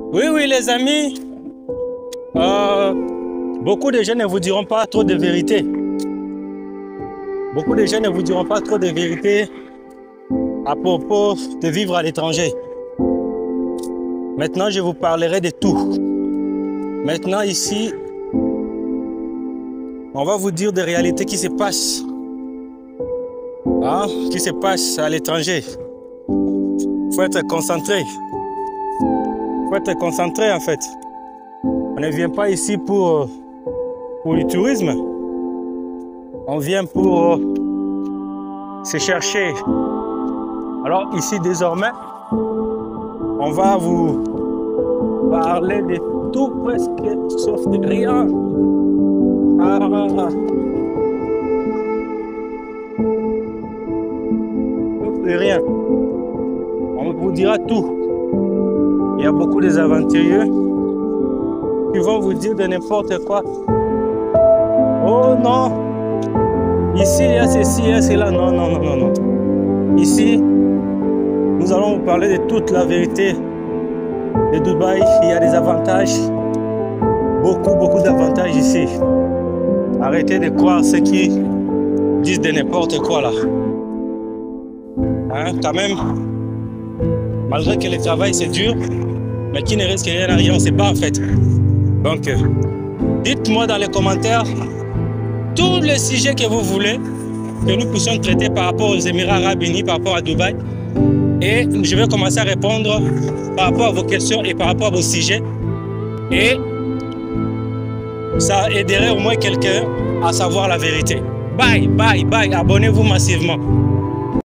Oui, oui, les amis, beaucoup de gens ne vous diront pas trop de vérité. Beaucoup de gens ne vous diront pas trop de vérité à propos de vivre à l'étranger. Maintenant, je vous parlerai de tout. Maintenant, ici, on va vous dire des réalités qui se passent. Qui se passent à l'étranger. Il faut être concentré. Il faut être concentré, en fait. On ne vient pas ici pour le tourisme. On vient pour se chercher. Alors ici, désormais, on va vous parler de tout presque, sauf de rien. Sauf de rien. On vous dira tout. Il y a beaucoup d'aventuriers qui vont vous dire de n'importe quoi. Oh non, ici il y a ceci, il y a cela. Non, non, non, non, non. Ici, nous allons vous parler de toute la vérité de Dubaï. Il y a des avantages, beaucoup d'avantages ici. Arrêtez de croire ceux qui disent de n'importe quoi là. Quand même, malgré que le travail c'est dur, mais qui ne risque rien à rien, on ne sait pas en fait. Donc, dites-moi dans les commentaires tous les sujets que vous voulez que nous puissions traiter par rapport aux Émirats Arabes Unis, par rapport à Dubaï. Et je vais commencer à répondre par rapport à vos questions et par rapport à vos sujets. Et ça aiderait au moins quelqu'un à savoir la vérité. Bye, bye, bye. Abonnez-vous massivement.